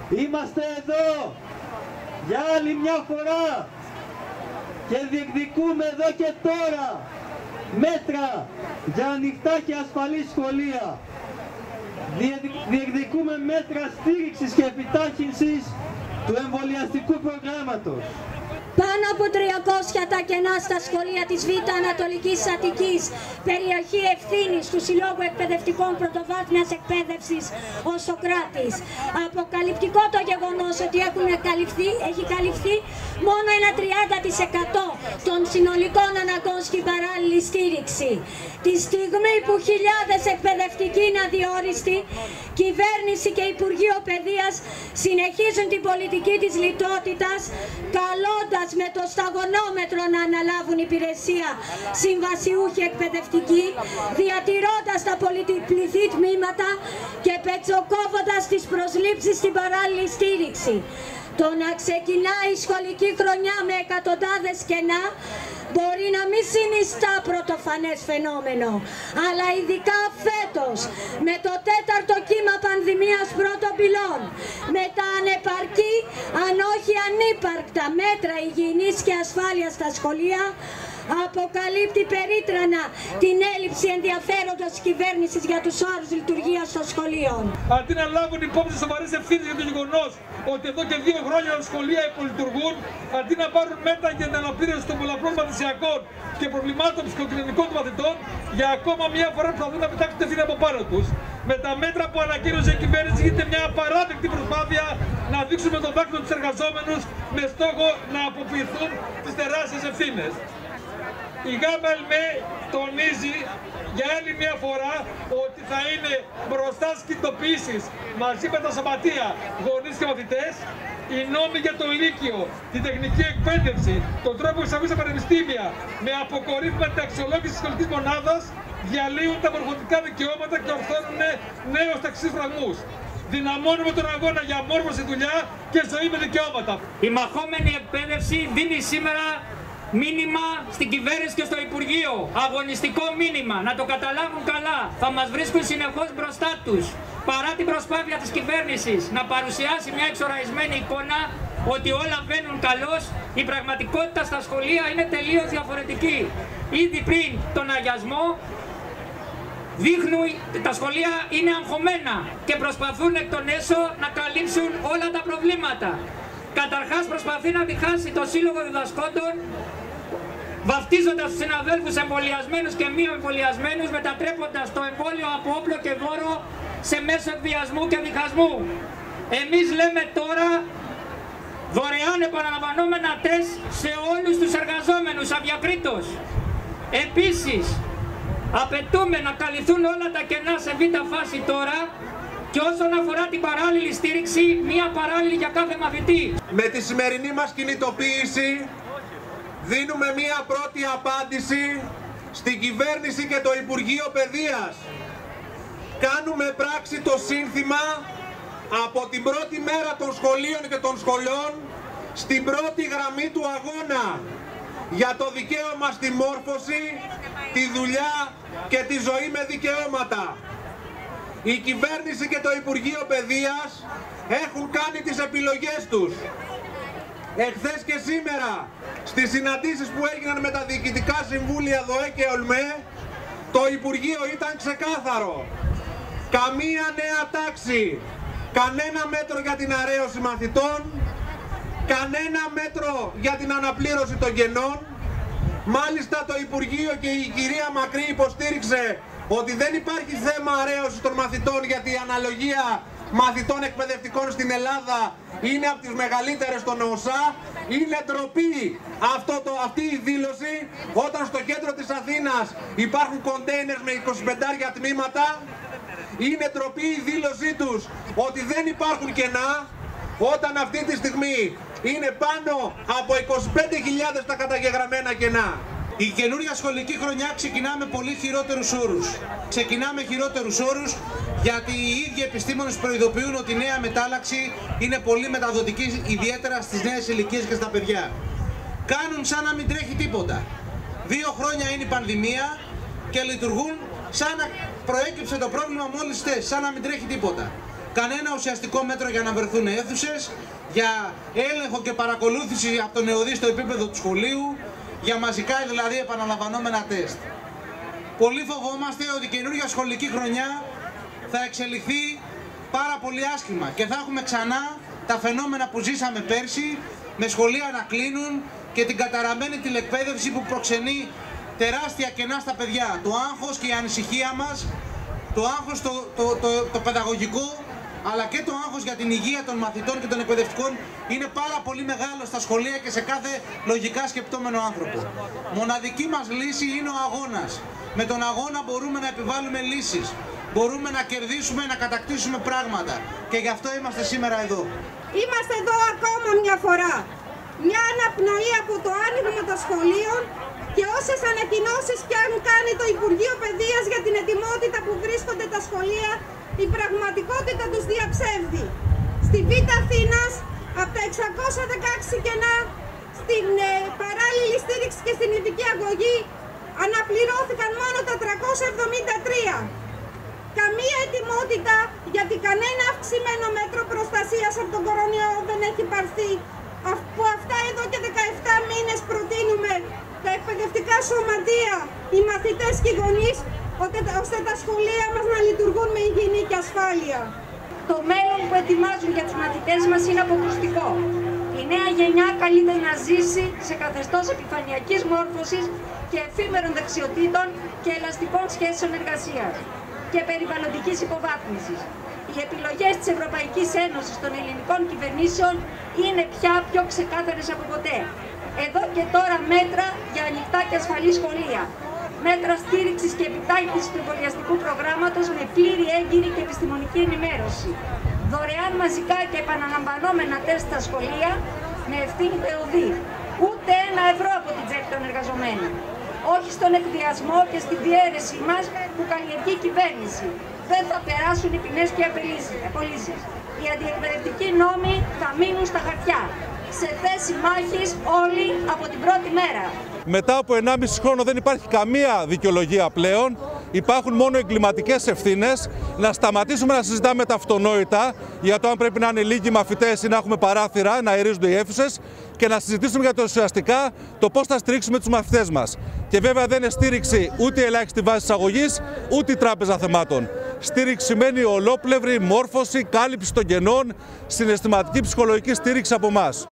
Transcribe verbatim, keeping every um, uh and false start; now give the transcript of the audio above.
Είμαστε εδώ για άλλη μια φορά και διεκδικούμε εδώ και τώρα μέτρα για ανοιχτά και ασφαλή σχολεία. Διεκδικούμε μέτρα στήριξης και επιτάχυνσης του εμβολιαστικού προγράμματος. Πάνω από τριακόσια τα κενά στα σχολεία της Β' Ανατολικής Αττικής, περιοχή ευθύνης του Συλλόγου Εκπαιδευτικών Πρωτοβάθμιας Εκπαίδευσης ο Σοκράτης. Αποκαλυπτικό το γεγονός ότι έχουν καλυφθεί, έχει καλυφθεί μόνο ένα τριάντα τοις εκατό των συνολικών αναγκών στην παράλληλη στήριξη. Τη στιγμή που χιλιάδες εκπαιδευτικοί είναι αδιόριστοι, κυβέρνηση και Υπουργείο Παιδείας συνεχίζουν την πολιτική της λιτότητας, καλώντας με το σταγονόμετρο να αναλάβουν υπηρεσία συμβασιούχοι εκπαιδευτικοί, διατηρώντας τα πολυπληθή τμήματα και πετσοκόβοντας τις προσλήψεις στην παράλληλη στήριξη. Το να ξεκινάει η σχολική χρονιά με εκατοντάδες κενά μπορεί να μην συνιστά πρωτοφανές φαινόμενο, αλλά ειδικά φέτος, με το τέταρτο κύμα πανδημίας πρώτων πυλών, με τα ανεπαρκή, αν όχι ανύπαρκτα μέτρα υγιεινής και ασφάλειας στα σχολεία, αποκαλύπτει περίτρανα την έλλειψη ενδιαφέροντος της κυβέρνησης για τους όρους λειτουργίας των σχολείων. Αντί να λάβουν υπόψη σοβαρές ευθύνες για το γεγονός ότι εδώ και δύο χρόνια τα σχολεία υπολειτουργούν, αντί να πάρουν μέτρα για την αναπλήρωση των πολλαπλών μαθησιακών και προβλημάτων ψυχοκοινωνικών των μαθητών, για ακόμα μια φορά προσπαθούν να πετάξουν ευθύνη από πάνω τους. Με τα μέτρα που ανακοίνωσε η κυβέρνηση γίνεται μια απαράδεκτη προσπάθεια να δείξουν με τον δάκτυλο τους εργαζόμενους με στόχο να αποποιηθούν τις τεράστιες ευθύνες. Η ΓΑΜΑ τονίζει για άλλη μια φορά ότι θα είναι μπροστά στις κινητοποιήσεις μαζί με τα σωματεία, γονείς και μαθητές, οι νόμοι για το Λύκειο, την τεχνική εκπαίδευση, τον τρόπο εισαγωγής στα πανεπιστήμια, με αποκορύφωμα την αξιολόγηση της σχολικής μονάδας, διαλύουν τα μορφωτικά δικαιώματα και ορθώνουν νέους ταξίς φραγμούς. Δυναμώνουμε τον αγώνα για μόρφωση, δουλειά και ζωή με δικαιώματα. Η μαχόμενη εκπαίδευση δίνει σήμερα μήνυμα στην κυβέρνηση και στο Υπουργείο. Αγωνιστικό μήνυμα, να το καταλάβουν καλά. Θα μας βρίσκουν συνεχώς μπροστά τους. Παρά την προσπάθεια της κυβέρνησης να παρουσιάσει μια εξοραϊσμένη εικόνα ότι όλα βαίνουν καλώς, η πραγματικότητα στα σχολεία είναι τελείως διαφορετική. Ήδη πριν τον αγιασμό δείχνουν τα σχολεία είναι αγχωμένα και προσπαθούν εκ των έσω να καλύψουν όλα τα προβλήματα. Καταρχάς προσπαθεί να διχάσει το Σύλλογο Διδασκόντων, βαφτίζοντας τους συναδέλφους εμβολιασμένους και μη εμβολιασμένους, μετατρέποντας το εμβόλιο από όπλο και δώρο σε μέσο εκβιασμού και διχασμού. Εμείς λέμε τώρα δωρεάν επαναλαμβανόμενα τεστ σε όλους τους εργαζόμενους αδιακρίτως. Επίσης, απαιτούμε να καλυφθούν όλα τα κενά σε β' φάση τώρα. Και όσον αφορά την παράλληλη στήριξη, μία παράλληλη για κάθε μαθητή. Με τη σημερινή μας κινητοποίηση δίνουμε μία πρώτη απάντηση στην κυβέρνηση και το Υπουργείο Παιδείας. Κάνουμε πράξη το σύνθημα από την πρώτη μέρα των σχολείων και των σχολών στην πρώτη γραμμή του αγώνα για το δικαίωμα στη μόρφωση, τη δουλειά και τη ζωή με δικαιώματα. Η κυβέρνηση και το Υπουργείο Παιδείας έχουν κάνει τις επιλογές τους. Εχθές και σήμερα, στις συναντήσεις που έγιναν με τα διοικητικά συμβούλια ΔΟΕ και ΟΛΜΕ, το Υπουργείο ήταν ξεκάθαρο. Καμία νέα τάξη, κανένα μέτρο για την αρέωση μαθητών, κανένα μέτρο για την αναπλήρωση των κενών. Μάλιστα το Υπουργείο και η κυρία Μακρύ υποστήριξε ότι δεν υπάρχει θέμα αρέωσης των μαθητών, γιατί η αναλογία μαθητών εκπαιδευτικών στην Ελλάδα είναι από τις μεγαλύτερες στον ΟΣΑ. Είναι ντροπή αυτό το, αυτή η δήλωση όταν στο κέντρο της Αθήνας υπάρχουν κοντέινερς με εικοσιπέντε τμήματα. Είναι ντροπή η δήλωσή τους ότι δεν υπάρχουν κενά, όταν αυτή τη στιγμή είναι πάνω από είκοσι πέντε χιλιάδες τα καταγεγραμμένα κενά. Η καινούρια σχολική χρονιά ξεκινά με πολύ χειρότερους όρους. Ξεκινά με χειρότερους όρους γιατί οι ίδιοι επιστήμονες προειδοποιούν ότι η νέα μετάλλαξη είναι πολύ μεταδοτική, ιδιαίτερα στις νέες ηλικίες και στα παιδιά. Κάνουν σαν να μην τρέχει τίποτα. Δύο χρόνια είναι η πανδημία και λειτουργούν σαν να προέκυψε το πρόβλημα μόλις χθες, σαν να μην τρέχει τίποτα. κανένα ουσιαστικό μέτρο για να βρεθούν αίθουσες, για έλεγχο και παρακολούθηση από τον ΕΟΔΗ στο επίπεδο του σχολείου, για μαζικά δηλαδή επαναλαμβανόμενα τεστ. Πολύ φοβόμαστε ότι η καινούργια σχολική χρονιά θα εξελιχθεί πάρα πολύ άσχημα και θα έχουμε ξανά τα φαινόμενα που ζήσαμε πέρσι, με σχολεία να κλείνουν και την καταραμένη τηλεκπαίδευση που προξενεί τεράστια κενά στα παιδιά. Το άγχος και η ανησυχία μας, το άγχος το, το, το, το παιδαγωγικό, αλλά και το άγχος για την υγεία των μαθητών και των εκπαιδευτικών είναι πάρα πολύ μεγάλο στα σχολεία και σε κάθε λογικά σκεπτόμενο άνθρωπο. Μοναδική μας λύση είναι ο αγώνας. Με τον αγώνα μπορούμε να επιβάλλουμε λύσεις, μπορούμε να κερδίσουμε, να κατακτήσουμε πράγματα και γι' αυτό είμαστε σήμερα εδώ. Είμαστε εδώ ακόμα μια φορά. Μια αναπνοή από το άνοιγμα των σχολείων και όσες ανακοινώσεις και αν κάνει το Υπουργείο Παιδείας για την ετοιμότητα που βρίσκονται τα σχολεία, η πραγματικότητα τους διαψεύδει. Στη Β' Αθήνας, από τα εξακόσια δεκαέξι κενά, στην ε, παράλληλη στήριξη και στην ειδική αγωγή, αναπληρώθηκαν μόνο τα τριακόσια εβδομήντα τρία. Καμία ετοιμότητα, γιατί κανένα αυξημένο μέτρο προστασίας από τον κορονοϊό δεν έχει πάρθει. Από αυτά εδώ και δεκαεπτά μήνες προτείνουμε τα εκπαιδευτικά σωματεία, οι μαθητές και οι γονείς, ώστε τα σχολεία μας να λειτουργούν με υγιεινή και ασφάλεια. Το μέλλον που ετοιμάζουν για τους μαθητές μας είναι αποκρουστικό. Η νέα γενιά καλείται να ζήσει σε καθεστώς επιφανειακής μόρφωσης και εφήμερων δεξιοτήτων και ελαστικών σχέσεων εργασίας και περιβαλλοντικής υποβάθμισης. Οι επιλογές της Ευρωπαϊκής Ένωσης των ελληνικών κυβερνήσεων είναι πια πιο ξεκάθαρες από ποτέ. Εδώ και τώρα μέτρα για ανοιχτά και ασφαλή σχολεία. Μέτρα στήριξης και επιτάχυνσης του εμβολιαστικού προγράμματος με πλήρη έγκυρη και επιστημονική ενημέρωση. Δωρεάν μαζικά και επαναλαμβανόμενα τεστ στα σχολεία με ευθύνη του ΕΟΔΗ. Ούτε ένα ευρώ από την τσέπη των εργαζομένων. Όχι στον εκβιασμό και στη διαίρεση μας που καλλιεργεί η κυβέρνηση. Δεν θα περάσουν οι ποινές και οι απολύσεις. Οι αντιεκπαιδευτικοί νόμοι θα μείνουν στα χαρτιά. Σε θέση μάχης όλοι από την πρώτη μέρα. Μετά από ενάμιση χρόνο δεν υπάρχει καμία δικαιολογία πλέον. Υπάρχουν μόνο εγκληματικές ευθύνες. Να σταματήσουμε να συζητάμε τα αυτονόητα για το αν πρέπει να είναι λίγοι μαθητές ή να έχουμε παράθυρα, να αερίζονται οι αίθουσες και να συζητήσουμε για το ουσιαστικά το πώς θα στηρίξουμε τους μαθητές μας. Και βέβαια δεν είναι στήριξη ούτε η ελάχιστη βάση της αγωγής, ούτε η τράπεζα θεμάτων. Στήριξη σημαίνει ολόπλευρη μόρφωση, κάλυψη των κενών, συναισθηματική ψυχολογική στήριξη από εμάς.